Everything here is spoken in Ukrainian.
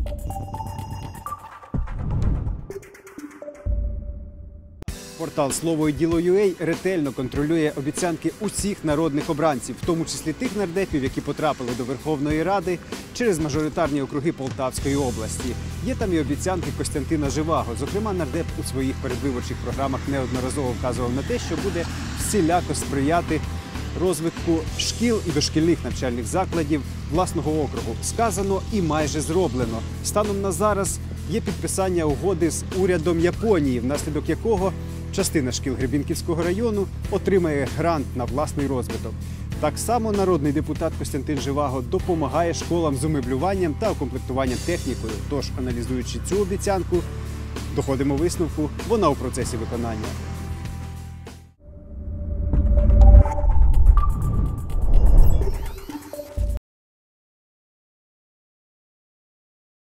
Портал «Слово і діло.UA» ретельно контролює обіцянки усіх народних обранців, в тому числі тих нардепів, які потрапили до Верховної Ради через мажоритарні округи Полтавської області. Є там і обіцянки Костянтина Живаго. Зокрема, нардеп у своїх передвиборчих програмах неодноразово вказував на те, що буде всіляко сприяти розвитку шкіл і дошкільних навчальних закладів власного округу. Сказано і майже зроблено. Станом на зараз є підписання угоди з урядом Японії, внаслідок якого частина шкіл Гребінківського району отримає грант на власний розвиток. Так само народний депутат Костянтин Живаго допомагає школам з умеблюванням та укомплектуванням технікою. Тож, аналізуючи цю обіцянку, доходимо висновку, вона у процесі виконання.